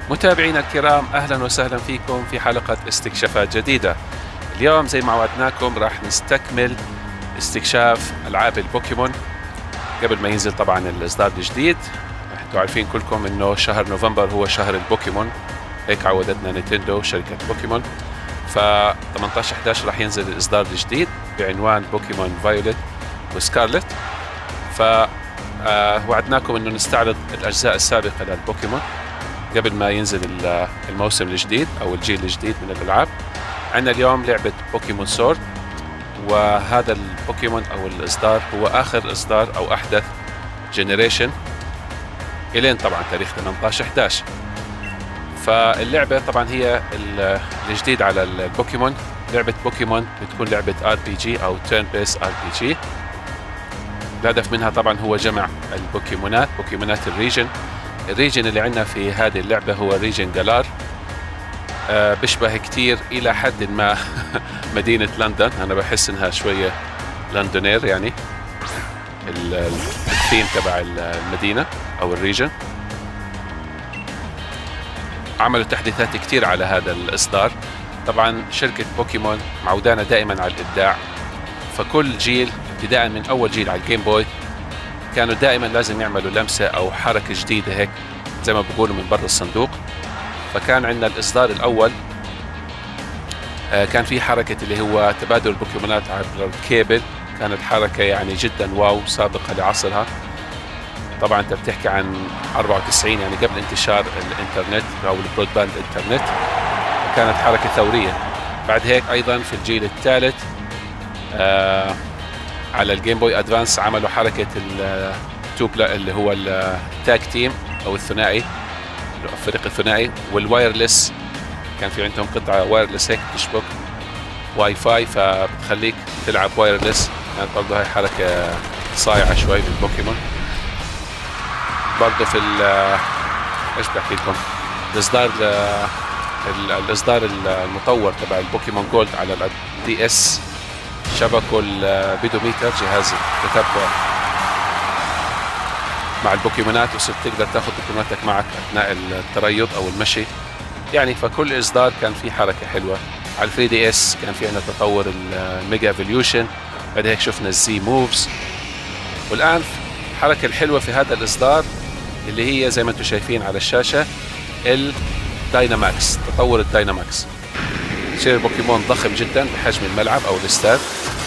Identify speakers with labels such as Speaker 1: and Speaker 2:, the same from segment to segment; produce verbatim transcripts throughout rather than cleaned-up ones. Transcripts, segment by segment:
Speaker 1: متابعينا الكرام، أهلا وسهلا فيكم في حلقة استكشافات جديدة. اليوم زي ما وعدناكم راح نستكمل استكشاف ألعاب البوكيمون قبل ما ينزل طبعا الإصدار الجديد. انتوا عارفين كلكم إنه شهر نوفمبر هو شهر البوكيمون، هيك عودتنا نينتندو شركة بوكيمون. ف ثمانية عشر إحدى عشر راح ينزل الإصدار الجديد بعنوان بوكيمون فايوليت وسكارلت. ف آه وعدناكم إنه نستعرض الأجزاء السابقة للبوكيمون قبل ما ينزل الموسم الجديد أو الجيل الجديد من الألعاب. عندنا اليوم لعبة بوكيمون سورد، وهذا البوكيمون أو الإصدار هو آخر إصدار أو أحدث جنريشن إلين طبعا تاريخ ثمانية عشر إحدى عشر. فاللعبة طبعا هي الجديد على البوكيمون، لعبة بوكيمون بتكون لعبة ار بي جي أو تيرن بيس ار بي جي. الهدف منها طبعا هو جمع البوكيمونات، بوكيمونات الريجن. الريجن اللي عندنا في هذه اللعبة هو ريجن جالار، أه بيشبه كتير إلى حد ما مدينة لندن. أنا بحس إنها شوية لندنير، يعني الثيم تبع المدينة أو الريجن. عملوا تحديثات كتير على هذا الإصدار. طبعا شركة بوكيمون معودانا دائما على الإبداع، فكل جيل ابتداء من أول جيل على الجيم بوي كانوا دائما لازم يعملوا لمسة أو حركة جديدة هيك زي ما بقولوا من برا الصندوق. فكان عندنا الإصدار الأول كان في حركة اللي هو تبادل البوكيمونات عبر الكيبل، كانت حركة يعني جدا واو سابقة لعصرها. طبعا انت بتحكي عن أربعة وتسعين، يعني قبل انتشار الانترنت او البرودباند انترنت، كانت حركة ثورية. بعد هيك ايضا في الجيل الثالث آه على الجيم بوي ادفانس عملوا حركة التوبلا اللي هو التاج تيم او الثنائي، الفريق الثنائي، والوايرلس. كان في عندهم قطعة وايرلس هيك تشبك واي فاي فبتخليك تلعب وايرلس. كانت يعني برضه هاي حركة صايعة شوي بالبوكيمون. برضه في ال ايش بحكي لكم، الاصدار الاصدار المطور تبع البوكيمون جولد على الدي اس شبكوا البيدوميتر، جهاز التتبع مع البوكيمونات، وصرت تقدر تاخذ بوكيموناتك معك اثناء التريض او المشي يعني. فكل اصدار كان في حركه حلوه. على الثري دي اس كان في عندنا تطور الميجا ايفوليوشن، بعد هيك شفنا الزي موفز. والان الحركه الحلوه في هذا الاصدار اللي هي زي ما انتم شايفين على الشاشه الدايناماكس، تطور الدايناماكس. يصير البوكيمون ضخم جدا بحجم الملعب او الاستاد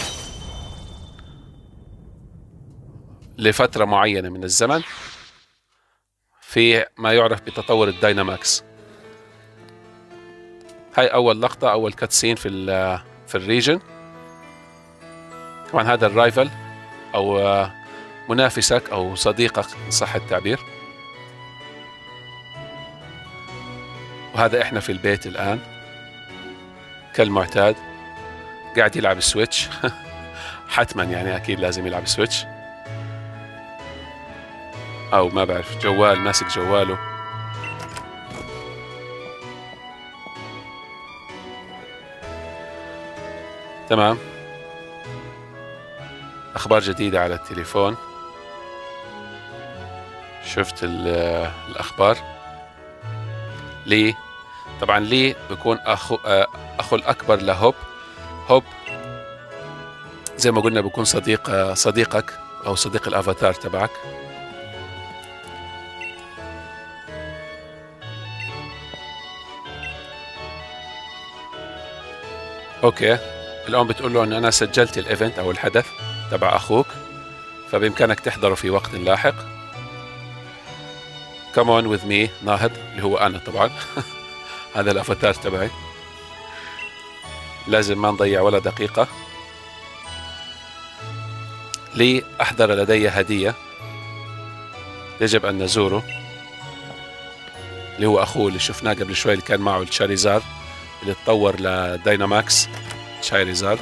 Speaker 1: لفتره معينه من الزمن في ما يعرف بتطور الدايناماكس. هاي اول لقطه، اول كاتسين في في الريجن. طبعا هذا الرايفل او منافسك او صديقك ان صح التعبير. وهذا احنا في البيت الان كالمعتاد قاعد يلعب السويتش حتما يعني اكيد لازم يلعب السويتش، او ما بعرف جوال، ماسك جواله. تمام. اخبار جديدة على التليفون. شفت الاخبار. لي طبعا لي بيكون اخو اخو الاكبر لهوب. هوب زي ما قلنا بيكون صديق صديقك او صديق الافاتار تبعك. اوكي، الآن بتقول له ان انا سجلت الايفنت او الحدث تبع اخوك، فبامكانك تحضره في وقت لاحق. come on with me ناهد اللي هو انا طبعا هذا الافاتار تبعي، لازم ما نضيع ولا دقيقة. لي احضر لدي هدية يجب ان نزوره، اللي هو اخوه اللي شفناه قبل شوي اللي كان معه الشاريزار اللي تطور لدايناماكس شاريزار.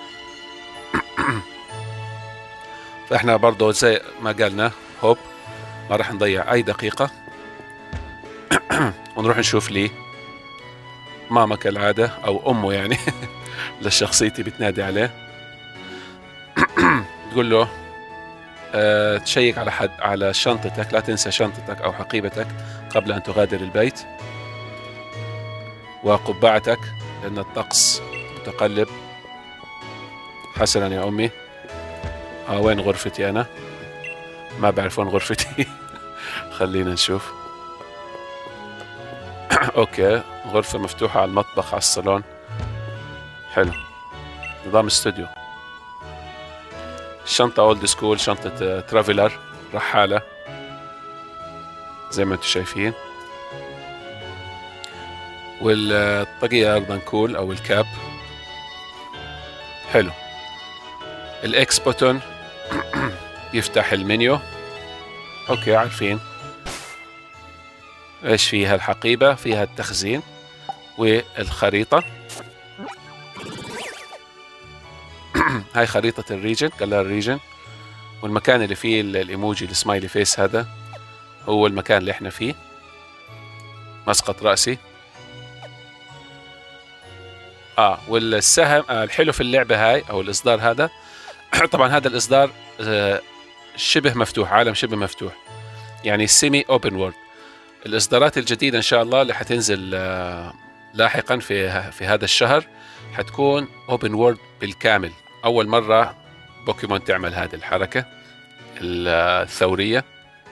Speaker 1: فاحنا برضه زي ما قالنا هوب ما راح نضيع اي دقيقة ونروح نشوف لي ماما كالعادة او امه يعني لشخصيتي بتنادي عليه. تقول له أه تشيك على حد على شنطتك، لا تنسى شنطتك او حقيبتك قبل ان تغادر البيت. وقبعتك لأن الطقس متقلب. حسنا يا أمي. آه وين غرفتي أنا؟ ما بعرف وين غرفتي. خلينا نشوف. أوكي، غرفة مفتوحة على المطبخ على الصالون. حلو، نظام استوديو. الشنطة اولد سكول، شنطة ترافلر، رحالة زي ما انتم شايفين. والطاقية أيضا كول أو الكاب. حلو. الإكس بوتون يفتح المنيو. أوكي، عارفين إيش فيها. الحقيبة فيها التخزين والخريطة. هاي خريطة الريجن، قال الريجن. والمكان اللي فيه الإيموجي السمايلي فيس هذا هو المكان اللي احنا فيه. مسقط رأسي. اه والسهم آه الحلو في اللعبة هاي او الإصدار هذا طبعا هذا الإصدار آه شبه مفتوح، عالم شبه مفتوح، يعني سيمي اوبن وورد. الإصدارات الجديدة إن شاء الله اللي حتنزل آه لاحقا في في هذا الشهر حتكون اوبن وورد بالكامل. أول مرة بوكيمون تعمل هذه الحركة الثورية.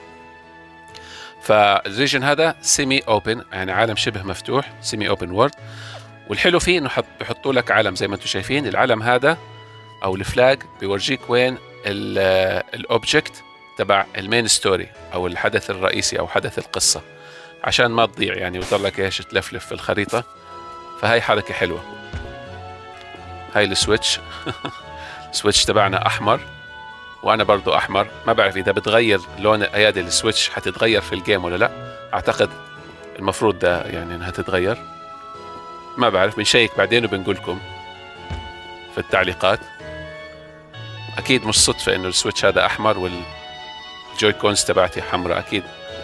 Speaker 1: فالريجن هذا سيمي اوبن، يعني عالم شبه مفتوح، سيمي اوبن وورد. والحلو فيه انه بيحطوا لك علم زي ما انتم شايفين. العلم هذا او الفلاج بيورجيك وين الاوبجكت تبع المين ستوري او الحدث الرئيسي او حدث القصة، عشان ما تضيع يعني وتضلك ايش تلفلف في الخريطة. فهي حركة حلوة. هاي السويتش. السويتش تبعنا احمر وانا برضو احمر. ما بعرف اذا بتغير لون ايادي السويتش حتتغير في الجيم ولا لا. اعتقد المفروض ده يعني انها تتغير، ما بعرف، بنشيك بعدين وبنقول لكم في التعليقات. اكيد مش صدفة انه السويتش هذا احمر والجوي كونز تبعتي حمراء، اكيد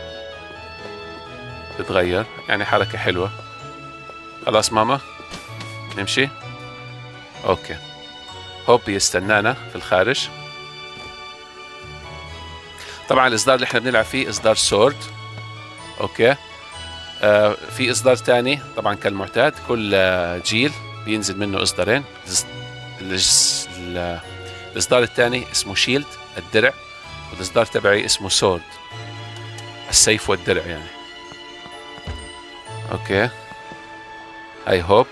Speaker 1: تتغير. يعني حركة حلوة. خلاص ماما نمشي. اوكي، هوب يستنانا في الخارج. طبعا الاصدار اللي احنا بنلعب فيه اصدار سورد. اوكي. آه في اصدار تاني طبعا كالمعتاد، كل آه جيل بينزل منه اصدارين. الاصدار الثاني اسمه شيلد الدرع، والاصدار تبعي اسمه سورد السيف والدرع يعني. اوكي، هاي هوب.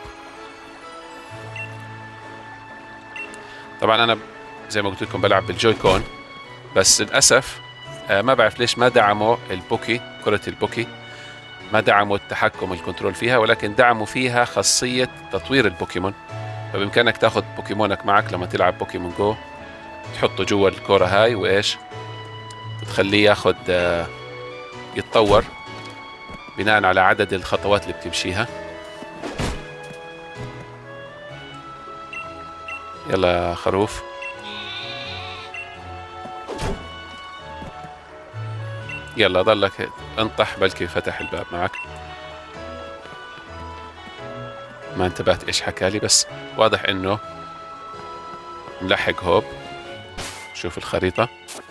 Speaker 1: طبعا انا زي ما قلت لكم بلعب بالجوي كون، بس للاسف آه ما بعرف ليش ما دعموا البوكي، كرة البوكي ما دعموا التحكم الكنترول فيها، ولكن دعموا فيها خاصية تطوير البوكيمون. فبإمكانك تاخذ بوكيمونك معك لما تلعب بوكيمون جو، تحطه جوا الكرة هاي وإيش وتخليه ياخذ آه يتطور بناء على عدد الخطوات اللي بتمشيها. يلا خروف. يلا ضلك انطح بلكي فتح الباب معك. ما انتبهت ايش حكالي، بس واضح انه ملحق هوب. شوف الخريطة.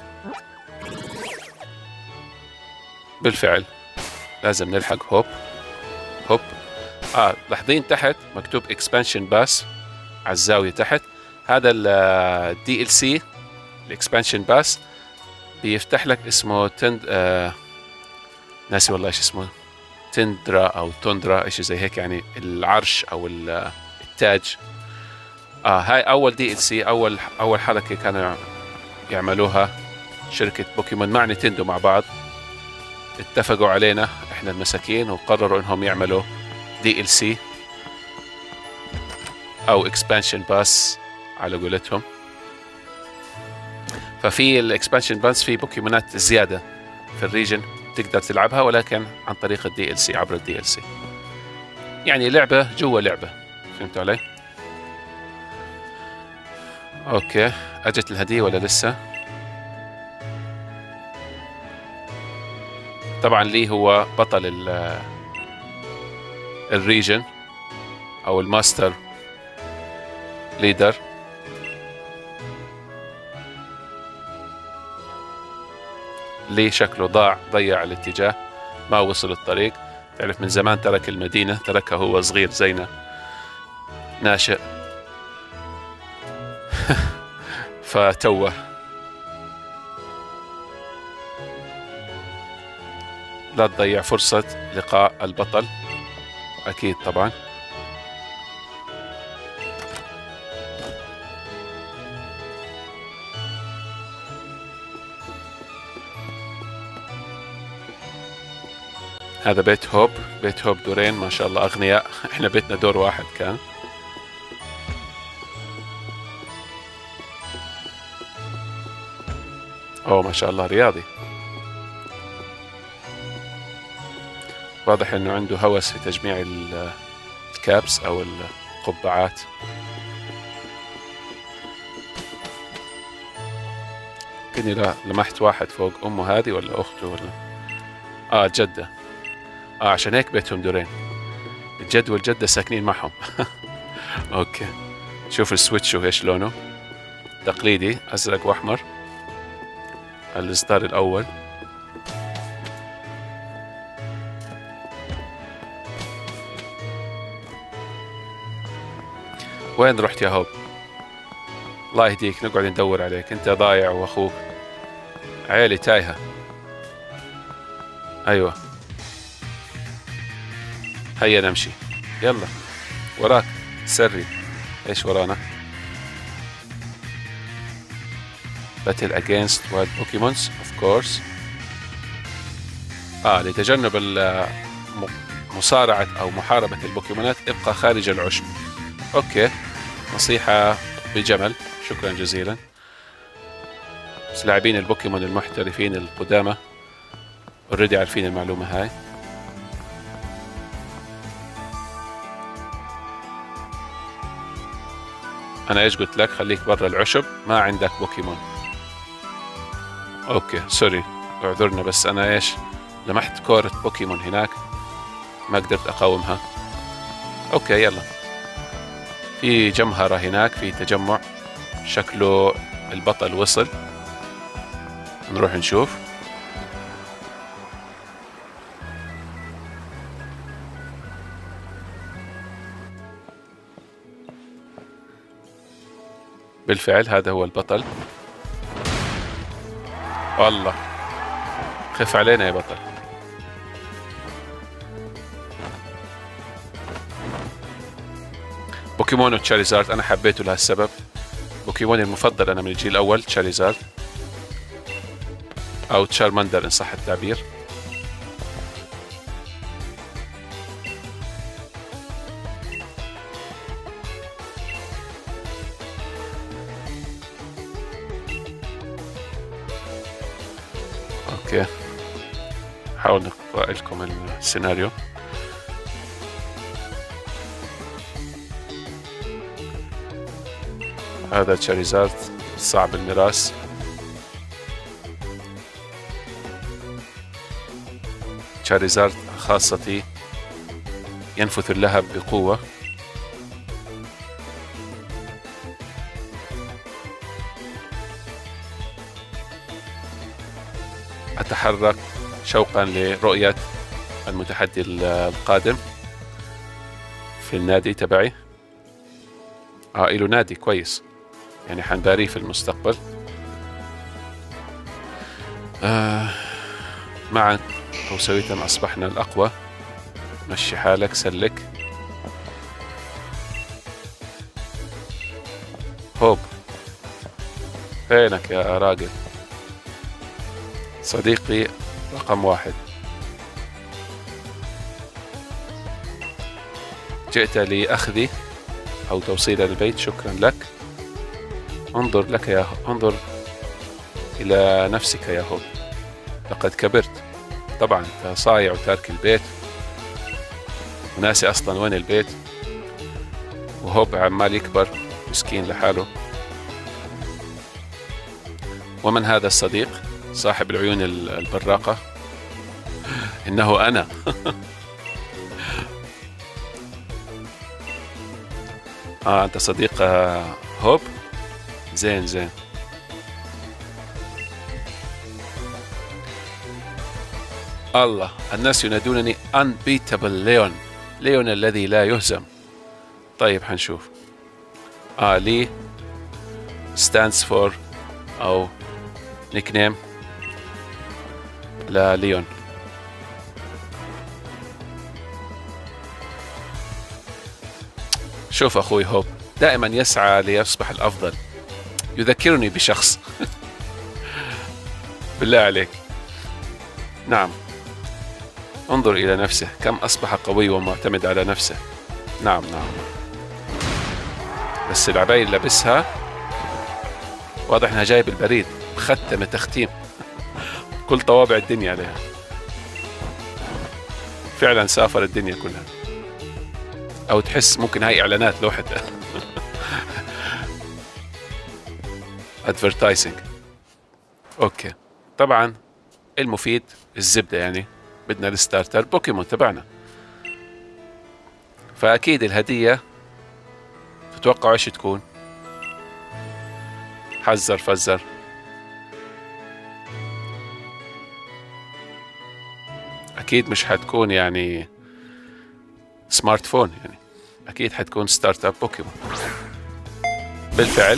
Speaker 1: بالفعل لازم نلحق هوب. هوب. اه لاحظين تحت مكتوب اكسبانشن باس على الزاوية تحت. هذا الدي ال سي الاكسبانشن باس بيفتح لك اسمه تند آه ناسي والله ايش اسمه، تندرا او توندرا ايش زي هيك، يعني العرش او التاج. اه هاي اول دي ال سي، اول اول حركه كانوا يعملوها شركه بوكيمون مع نينتندو مع بعض. اتفقوا علينا احنا المساكين وقرروا انهم يعملوا دي ال سي او اكسبانشن باس على قولتهم. ففي الاكسبانشن باس في بوكيمونات زياده في الريجن تقدر تلعبها، ولكن عن طريق الدي ال سي، عبر الدي ال سي، يعني لعبه جوا لعبه. فهمتوا علي؟ اوكي، اجت الهديه ولا لسه؟ طبعا لي هو بطل الريجن او الماستر ليدر. ليه شكله ضاع، ضيع الاتجاه، ما وصل الطريق. تعرف من زمان ترك المدينة، تركها هو صغير زينا ناشئ فتوه. لا تضيع فرصة لقاء البطل، أكيد طبعا. هذا بيت هوب، بيت هوب دورين ما شاء الله أغنياء. احنا بيتنا دور واحد كان. أوه ما شاء الله رياضي، واضح انه عنده هوس في تجميع الكابس او القبعات. كني لا لمحت واحد فوق امه هذه ولا اخته ولا اه الجدة. اه عشان هيك بيتهم دورين، الجد والجدة ساكنين معهم. اوكي شوف السويتش وايش لونه، تقليدي ازرق واحمر، الاصدار الاول. وين رحت يا هوب؟ الله يهديك، نقعد ندور عليك، انت ضايع واخوك عيلي تايهة. ايوه هيا نمشي، يلا وراك سري. ايش ورانا؟ Battle against wild Pokemons of course. اه لتجنب مصارعة او محاربة البوكيمونات ابقى خارج العشب. اوكي نصيحة بجمل، شكرا جزيلا. بس لاعبين البوكيمون المحترفين القدامى اوريدي عارفين المعلومة هاي. انا ايش قلت لك؟ خليك برا العشب، ما عندك بوكيمون. اوكي سوري اعذرنا، بس انا ايش لمحت كورة بوكيمون هناك ما قدرت اقاومها. اوكي يلا، في جمهرة هناك، في تجمع، شكله البطل وصل، نروح نشوف. بالفعل هذا هو البطل. والله خف علينا يا بطل. بوكيمون تشاريزارد أنا حبيته لهالسبب، بوكيموني المفضل أنا من الجيل الأول تشاريزارد أو تشارماندر إن صح التعبير. أوكي حاول نقرأ لكم السيناريو. هذا تشاريزارد صعب المراس، تشاريزارد خاصتي ينفث اللهب بقوة. أتحرك شوقا لرؤية المتحدي القادم في النادي تبعي. اه إله نادي كويس، يعني حنباريه في المستقبل. آه معا أو سوية أصبحنا الأقوى. مشي حالك سلك. هوب فينك يا راجل؟ صديقي رقم واحد، جئت لأخذي أو توصيل البيت، شكرا لك. انظر لك يا انظر إلى نفسك يا هوب، لقد كبرت. طبعا انت صايع وتارك البيت وناسي أصلا وين البيت، وهوب عمال يكبر مسكين لحاله. ومن هذا الصديق صاحب العيون البراقة؟ إنه أنا. آه أنت صديق هوب؟ زين زين. الله، الناس ينادونني unbeatable ليون، ليون الذي لا يهزم. طيب حنشوف. آه لي stands for أو nickname لليون. شوف أخوي هوب دائما يسعى ليصبح الأفضل، يذكرني بشخص. بالله عليك. نعم، انظر إلى نفسه كم أصبح قوي ومعتمد على نفسه. نعم نعم، بس العباية اللي لابسها واضح انها جايب البريد، مختمة تختيم كل طوابع الدنيا عليها. فعلا سافر الدنيا كلها، او تحس ممكن هاي اعلانات لوحدها. ادفرتايزنج. اوكي، طبعا المفيد الزبدة، يعني بدنا الستارتر بوكيمون تبعنا. فاكيد الهدية تتوقعوا ايش تكون؟ حذر فزر. اكيد مش حتكون يعني سمارت فون، يعني اكيد حتكون ستارت اب بوكيمون. بالفعل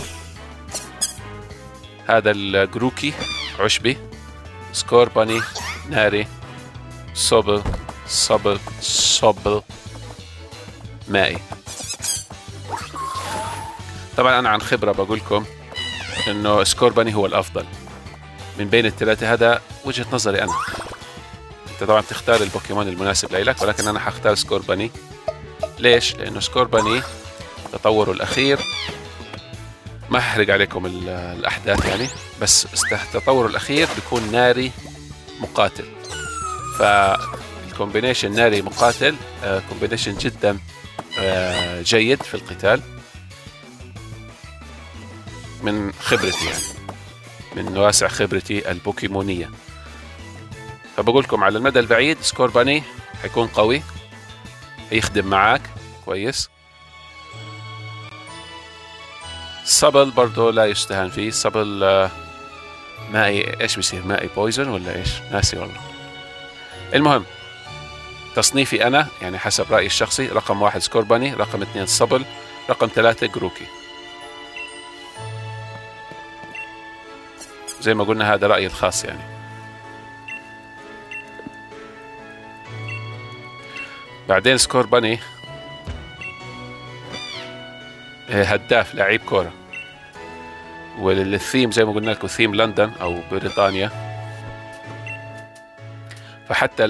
Speaker 1: هذا الجروكي عشبي، سكورباني ناري، صبل صبل صبل مائي. طبعا انا عن خبرة بقول لكم انه سكورباني هو الافضل من بين الثلاثة، هذا وجهة نظري انا. انت طبعا تختار البوكيمون المناسب لك، ولكن انا حختار سكورباني. ليش؟ لانه سكورباني تطوره الاخير، ما هحرق عليكم الاحداث يعني، بس تطوره الاخير بيكون ناري مقاتل. فالكومبينيشن ناري مقاتل كومبينيشن جدا جيد في القتال من خبرتي، يعني من واسع خبرتي البوكيمونية. فبقول لكم على المدى البعيد سكورباني حيكون قوي، هيخدم معاك كويس. صبل برضو لا يستهان فيه. صبل مائي، ايش بيصير؟ مائي بويزن ولا ايش؟ ناسي والله. المهم تصنيفي انا يعني حسب رأيي الشخصي، رقم واحد سكورباني، رقم اثنين صبل، رقم ثلاثة جروكي. زي ما قلنا هذا رأيي الخاص يعني. بعدين سكورباني هداف، لاعب كورة، والثيم زي ما قلنا لكم ثيم لندن أو بريطانيا، فحتى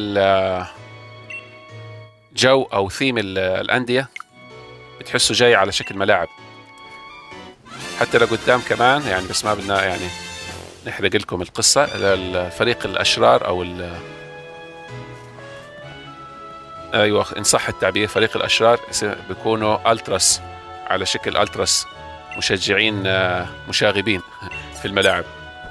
Speaker 1: الجو أو ثيم الأندية بتحسوا جاي على شكل ملاعب، حتى لقدام كمان يعني. بس ما بدنا يعني نحرق لكم القصة. الفريق الأشرار أو ال أيوة إن صح التعبير، فريق الأشرار بيكونوا ألتراس، على شكل ألتراس، مشجعين مشاغبين في الملاعب،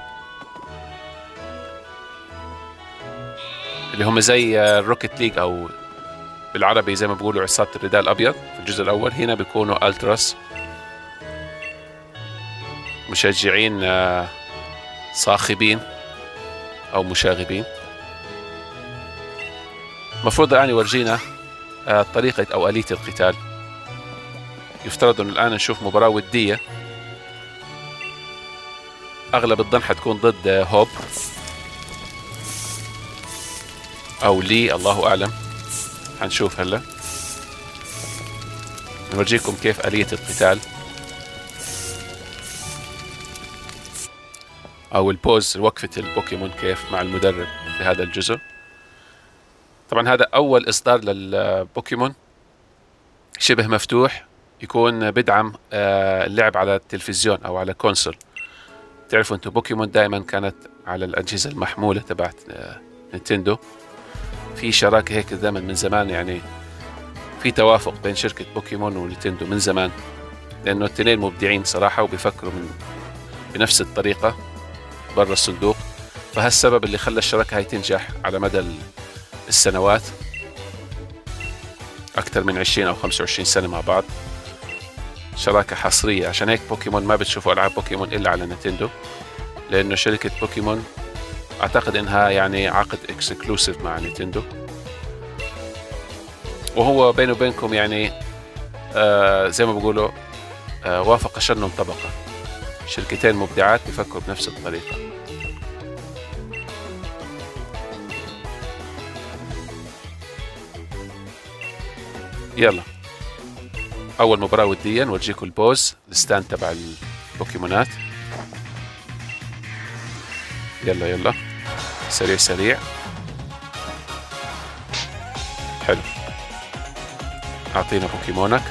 Speaker 1: اللي هم زي الروكيت ليج أو بالعربي زي ما بيقولوا عصابة الرداء الأبيض في الجزء الأول. هنا بيكونوا ألتراس، مشجعين صاخبين أو مشاغبين. مفروض الآن يورجينا طريقة أو آلية القتال. يفترض أن الآن نشوف مباراة ودية، أغلب الظن حتكون ضد هوب أو لي، الله أعلم، حنشوف هلا. نورجيكم كيف آلية القتال أو البوز، وقفة البوكيمون كيف مع المدرب في هذا الجزء. طبعا هذا أول إصدار للبوكيمون شبه مفتوح، يكون بدعم اللعب على التلفزيون أو على كونسول. تعرفوا أنتم بوكيمون دائما كانت على الأجهزة المحمولة تبعت نينتندو. في شراكة هيك دائما من زمان، يعني في توافق بين شركة بوكيمون ونينتندو من زمان، لأنه الاثنين مبدعين صراحة وبيفكروا من بنفس الطريقة برا الصندوق. فهالسبب اللي خلى الشراكة هاي تنجح على مدى السنوات، أكثر من عشرين أو خمسة وعشرين سنة مع بعض، شراكة حصرية. عشان هيك بوكيمون ما بتشوفوا ألعاب بوكيمون إلا على نينتندو، لأنه شركة بوكيمون اعتقد انها يعني عقد اكسكلوسيف مع نينتندو، وهو بيني وبينكم يعني آه زي ما بقولوا آه وافق شن طبقة، شركتين مبدعات بيفكروا بنفس الطريقة. يلا أول مباراة وديا نورجيكم البوز الستاند تبع البوكيمونات. يلا يلا سريع سريع. حلو، أعطينا بوكيمونك.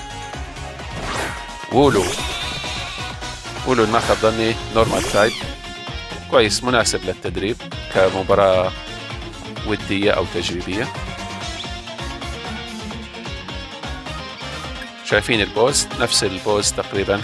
Speaker 1: وولو وولو ما خاب ظني نورمال تايب، كويس مناسب للتدريب كمباراة ودية أو تجريبية. شايفين البوز نفس البوز تقريبا.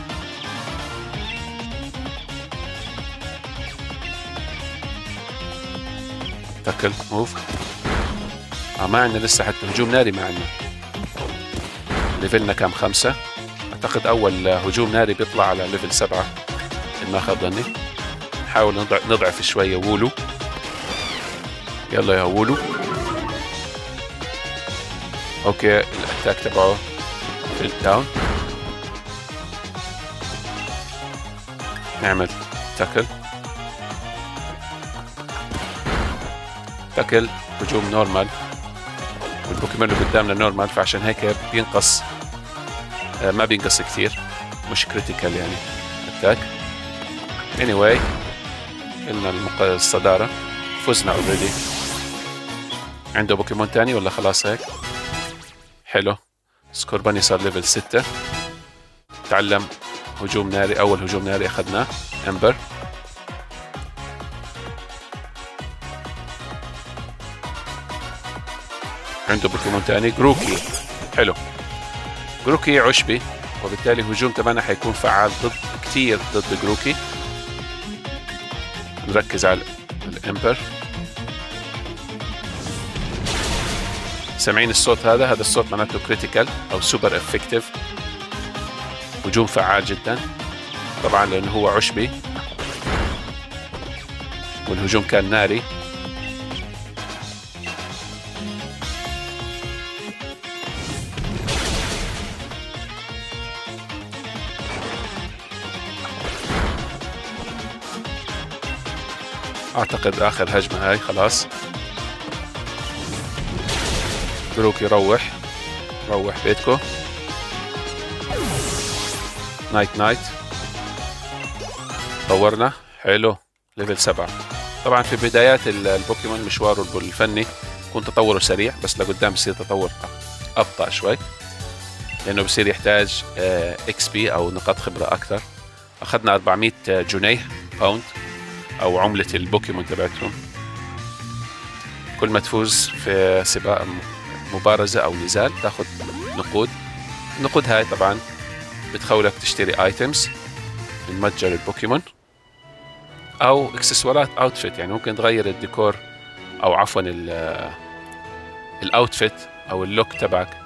Speaker 1: تاكل موف. آه ما عندنا لسه حتى هجوم ناري، ما عندنا. ليفلنا كام؟ خمسة. أعتقد أول هجوم ناري بيطلع على ليفل سبعة إن ما خاب ظني. نحاول نضعف شوية وولو. يلا يا وولو. أوكي الأتاك تبعه فيل داون. نعمل تاكل تاكل هجوم نورمال، والبوكيمون اللي قدامنا نورمال، فعشان هيك بينقص آه ما بينقص كثير، مش كريتيكال يعني اتاك. anyway قلنا الصدارة، فزنا اوريدي. عنده بوكيمون تاني ولا خلاص هيك؟ حلو. سكورباني صار ليفل ستة، تعلم هجوم ناري، أول هجوم ناري أخذناه أمبر. عنده بوكيمون تاني جروكي. حلو، جروكي عشبي، وبالتالي الهجوم تبعنا حيكون فعال ضد كثير ضد جروكي. نركز على الأمبر. سامعين الصوت هذا؟ هذا الصوت معناته كريتيكال أو سوبر افكتيف، هجوم فعال جدا طبعا لأنه هو عشبي والهجوم كان ناري. أعتقد آخر هجمة هاي خلاص. جروكي روح روح بيتكو. نايت نايت. طورنا حلو ليفل سبعة. طبعا في بدايات البوكيمون مشواره الفني يكون تطوره سريع، بس لقدام بصير تطور أبطأ شوي لأنه بصير يحتاج اكس بي أو نقاط خبرة أكثر. أخذنا أربعمية جنيه باوند أو عملة البوكيمون تبعتهم. كل ما تفوز في سباق مبارزة أو نزال تاخذ نقود. النقود هاي طبعا بتخولك تشتري ايتمز من متجر البوكيمون او اكسسوارات اوتفيت، يعني ممكن تغير الديكور او عفوا الاوتفيت او اللوك تبعك.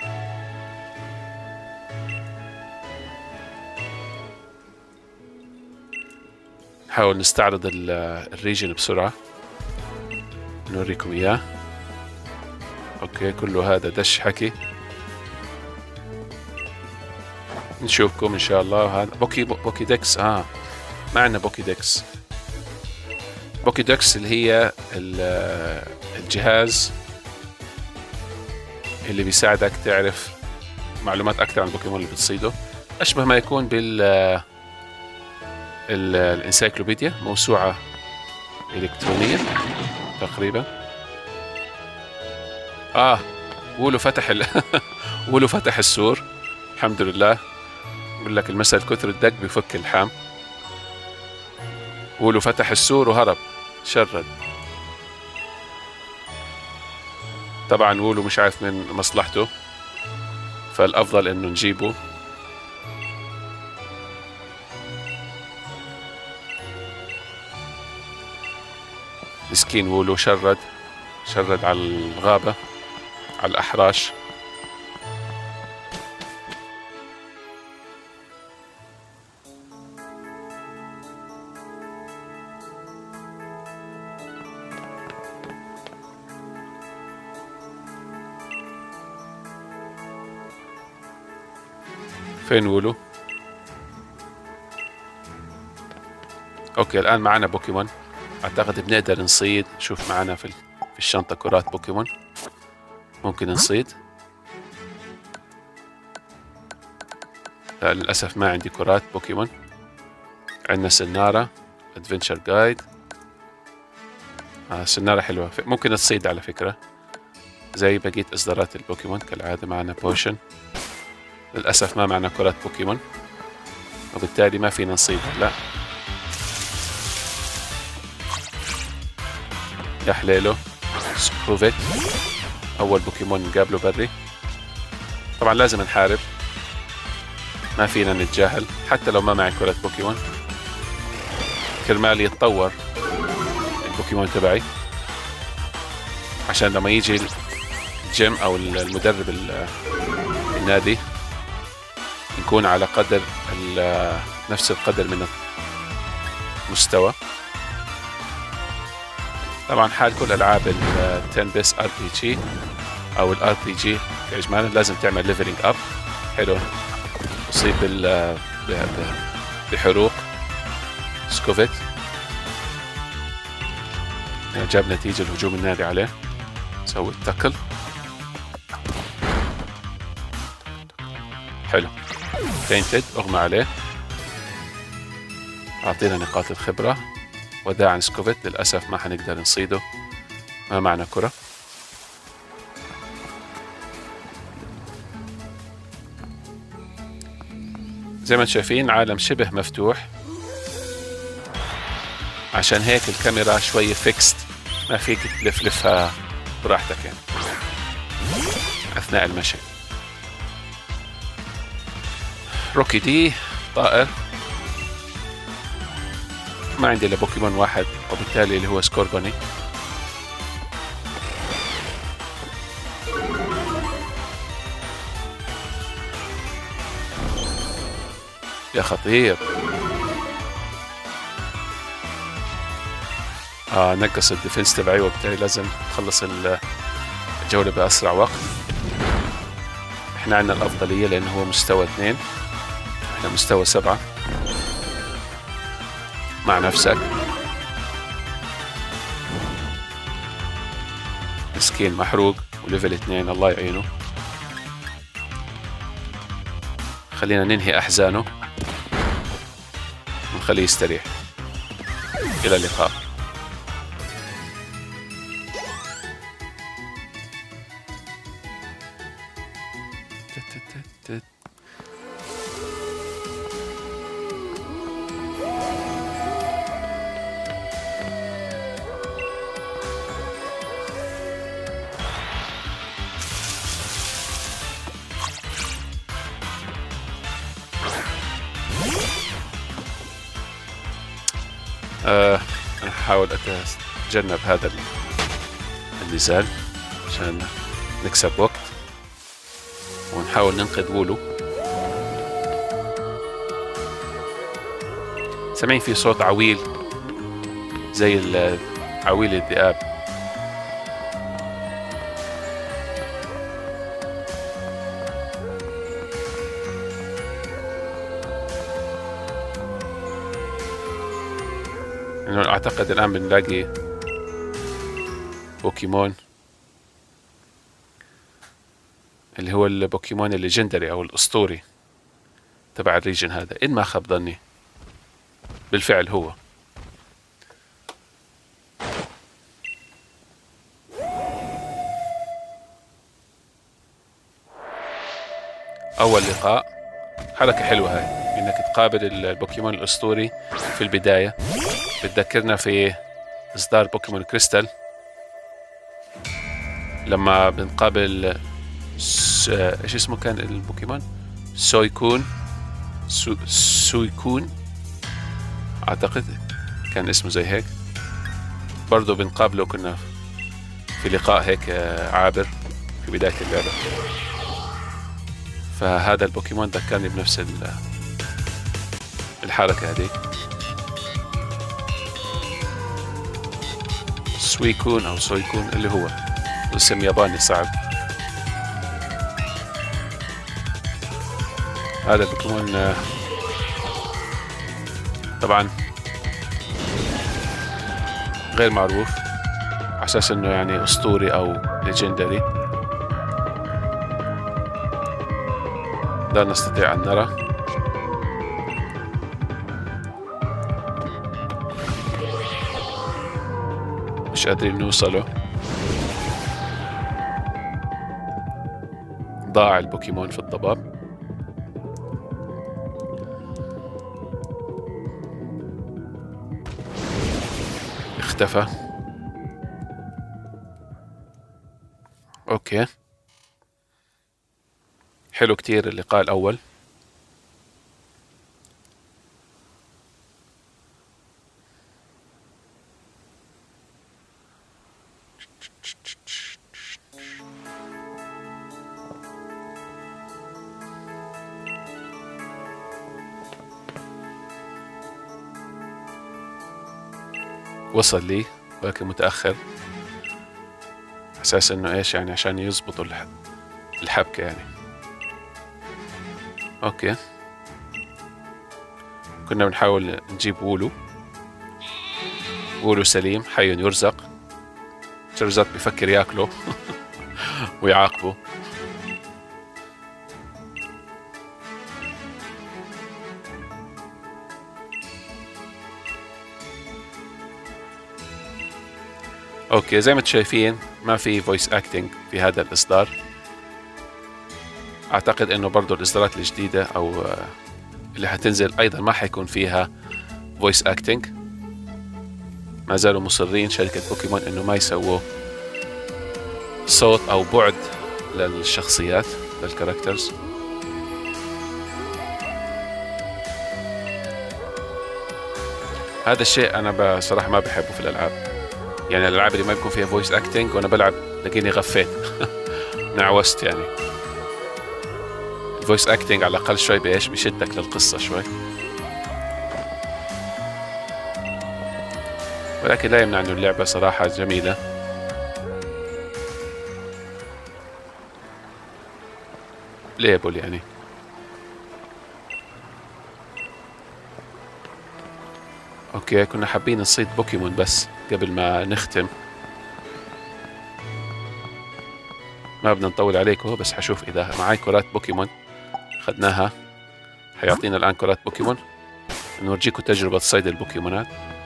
Speaker 1: نحاول نستعرض الريجن بسرعة نوريكم اياه. اوكي كله هذا دش حكي، نشوفكم ان شاء الله. هذا بوكي بوكي ديكس. اه ما عندنا بوكي ديكس. بوكي ديكس اللي هي الجهاز اللي بيساعدك تعرف معلومات اكثر عن البوكيمون اللي بتصيده، اشبه ما يكون بال الانسايكلوبيديا، موسوعة الكترونية تقريبا. اه وولو فتح ال... وولو فتح السور الحمد لله. بقول لك المثل كثر الدق بفك الحام. وولو فتح السور وهرب شرد. طبعا وولو مش عارف من مصلحته، فالافضل انه نجيبه. مسكين وولو شرد شرد على الغابة على الأحراش. فين وولو؟ اوكي الان معنا بوكيمون. اعتقد بنقدر نصيد. شوف معنا في في الشنطة كرات بوكيمون ممكن نصيد. لا للأسف ما عندي كرات بوكيمون. عندنا سنارة ادفنتشر جايد. آه سنارة حلوة ممكن تصيد على فكرة زي بقية إصدارات البوكيمون كالعادة. معنا بوشن. للأسف ما معنا كرات بوكيمون وبالتالي ما فينا نصيد. لا يا حليله. سكوفيت أول بوكيمون نقابله بري. طبعا لازم نحارب ما فينا نتجاهل حتى لو ما معي كرة بوكيمون كرمال يتطور البوكيمون تبعي عشان لما يجي الجيم أو المدرب النادي نكون على قدر نفس القدر من المستوى. طبعا حال كل ألعاب ال عشرة بس ار بي جي أو الار بي جي كإجمالا لازم تعمل ليفلينج أب. حلو أصيب بحروق سكوفيت جاب نتيجة الهجوم الناري عليه. سوي التكل. حلو فينتد اغمى عليه. اعطينا نقاط الخبرة. وداعا سكوفيت. للأسف ما حنقدر نصيده ما معنا كرة. زي ما انتم شايفين عالم شبه مفتوح عشان هيك الكاميرا شوية فيكست ما فيك تلفلفها براحتك يعني أثناء المشي. روكي دي طائر. ما عندي إلا بوكيمون واحد وبالتالي اللي هو سكوربوني. يا خطير. آه نقص الديفنس تبعي وبالتالي لازم نخلص الجولة بأسرع وقت. احنا عندنا الأفضلية لأنه هو مستوى اثنين احنا مستوى سبعة. مع نفسك مسكين محروق وليفل اثنين الله يعينه. خلينا ننهي أحزانه ونخليه يستريح. إلى اللقاء. أه أنا أحاول أتجنب هذا النزال عشان نكسب وقت ونحاول ننقذ وولو. سامعين في صوت عويل زي عويل الذئاب. يعني أعتقد الآن بنلاقي بوكيمون اللي هو البوكيمون الليجندري أو الأسطوري تبع الريجن هذا إن ما خاب ظني. بالفعل هو. أول لقاء حركة حلوة هاي إنك تقابل البوكيمون الأسطوري في البداية. بتذكرنا في إصدار بوكيمون كريستال لما بنقابل س... إيش اسمه كان البوكيمون؟ سويكون سو... سويكون أعتقد كان اسمه زي هيك. برضو بنقابله كنا في لقاء هيك عابر في بداية اللعبة. فهذا البوكيمون ذكرني بنفس الحركة هذه. سويكون أو سويكون اللي هو اسم ياباني صعب. هذا البوكيمون طبعا غير معروف، على اساس انه يعني اسطوري او ليجندري. لا نستطيع ان نرى. مش قادرين نوصله. ضاع البوكيمون في الضباب. اختفى. اوكي، حلو كتير اللقاء الاول. وصل لي ولكن متأخر، أساس إنه إيش يعني عشان يزبطوا الحبكة يعني. أوكي، كنا بنحاول نجيب وولو. وولو سليم حي يرزق. شرزات بفكر ياكله ويعاقبه. اوكي، زي ما انتم شايفين ما في فويس اكتنج في هذا الاصدار. اعتقد انه برضو الاصدارات الجديدة او اللي هتنزل ايضا ما حيكون فيها فويس اكتنج. ما زالوا مصرين شركة بوكيمون انه ما يسووا صوت او بعد للشخصيات للكاركترز. هذا الشيء انا بصراحة ما بحبه في الالعاب. يعني الالعاب اللي ما بيكون فيها فويس اكتنج وانا بلعب لقيني غفيت نعوست. يعني الفويس اكتنج على الاقل شوي بايش بيشدك للقصة شوي، ولكن لا يمنع انه اللعبة صراحة جميلة. بلايبل يعني. اوكي، كنا حابين نصيد بوكيمون بس قبل ما نختم. ما بدنا نطول عليكم، بس حشوف اذا معي كرات بوكيمون اخذناها. حيعطينا الان كرات بوكيمون نورجيكم تجربة صيد البوكيمونات.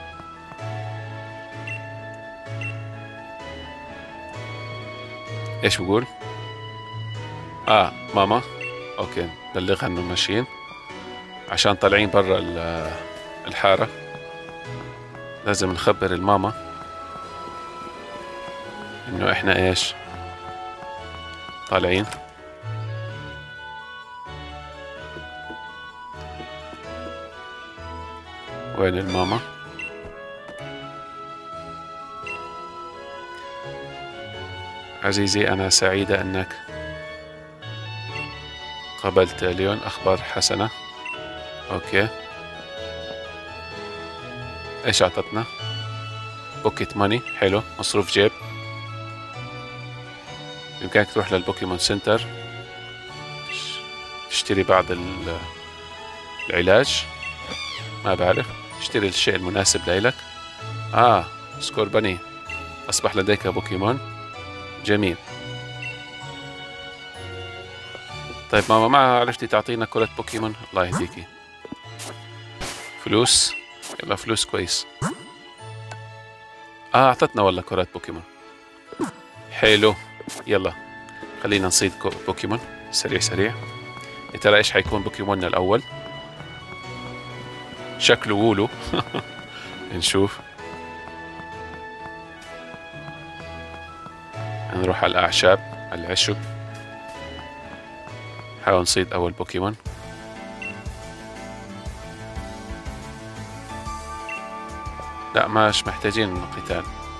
Speaker 1: ايش بقول؟ اه ماما. اوكي، بلغها انه ماشيين عشان طالعين برا الحارة. لازم نخبر الماما انه احنا ايش طالعين. وين الماما؟ عزيزي، انا سعيدة انك قابلت ليون. اخبار حسنة. اوكي، ايش اعطتنا؟ بوكيت ماني. حلو، مصروف جيب. بإمكانك تروح للبوكيمون سنتر تشتري بعض العلاج. ما بعرف، اشتري الشيء المناسب لإلك. اه سكور بني، اصبح لديك بوكيمون. جميل. طيب ماما، ما عرفتي تعطينا كرة بوكيمون؟ الله يهديكي. فلوس، يلا فلوس كويس. اه اعطتنا والله كرات بوكيمون. حلو، يلا خلينا نصيد بوكيمون سريع سريع. يا ترى ايش حيكون بوكيموننا الاول؟ شكله وولو. نشوف. نروح على الاعشاب العشب. نحاول نصيد اول بوكيمون. لا، ماش محتاجين قتال.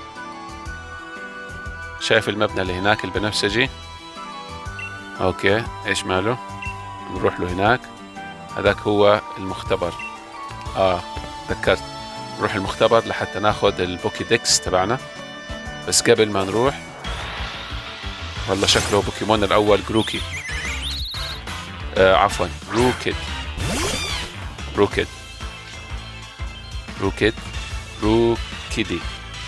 Speaker 1: شايف المبنى اللي هناك البنفسجي؟ اوكي، ايش ماله؟ نروح له هناك. هذاك هو المختبر. اه ذكرت، نروح المختبر لحتى ناخذ البوكي ديكس تبعنا. بس قبل ما نروح، والله شكله بوكيمون الاول جروكي. آه عفوا روكيد روكيد روكيد روكيدي.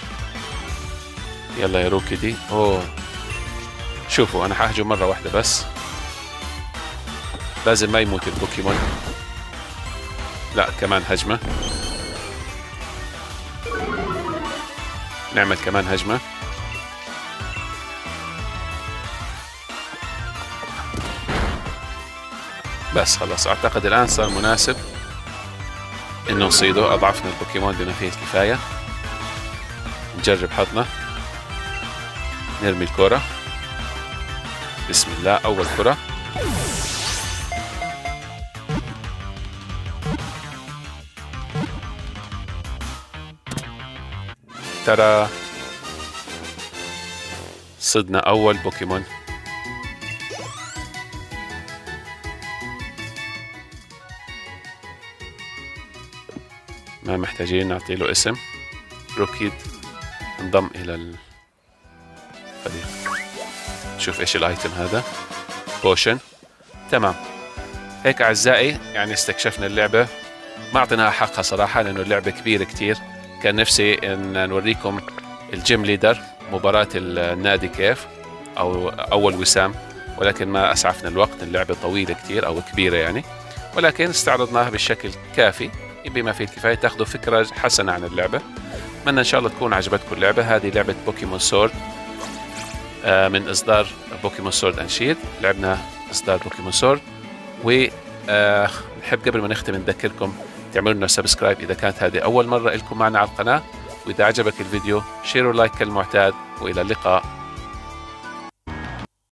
Speaker 1: يلا يا روكيدي. اوه شوفوا انا حهجم مرة واحدة بس، لازم ما يموت البوكيمون. لا كمان هجمة، نعمل كمان هجمة. بس خلاص اعتقد الان صار مناسب انه نصيده. اضعفنا البوكيمون بما فيه الكفاية. نجرب حظنا، نرمي الكرة. بسم الله، اول كرة. ترى صدنا اول بوكيمون. ما محتاجين نعطي له اسم. روكيد انضم الى الفريق. شوف ايش الايتم هذا، بوشن. تمام، هيك اعزائي يعني استكشفنا اللعبة. ما اعطيناها حقها صراحة لانه اللعبة كبيرة كتير. كان نفسي ان نوريكم الجيم ليدر، مباراة النادي كيف، او اول وسام، ولكن ما اسعفنا الوقت. اللعبة طويلة كتير او كبيرة يعني، ولكن استعرضناها بشكل كافي بما فيه الكفاية تاخذوا فكرة حسنة عن اللعبة. أتمنى إن شاء الله تكون عجبتكم اللعبة. هذه لعبة بوكيمون سورد من إصدار بوكيمون سورد أند شيلد. لعبنا إصدار بوكيمون سورد. ونحب قبل ما نختم نذكركم تعملوا لنا سبسكرايب إذا كانت هذه أول مرة لكم معنا على القناة، وإذا عجبك الفيديو شير ولايك كالمعتاد، وإلى اللقاء.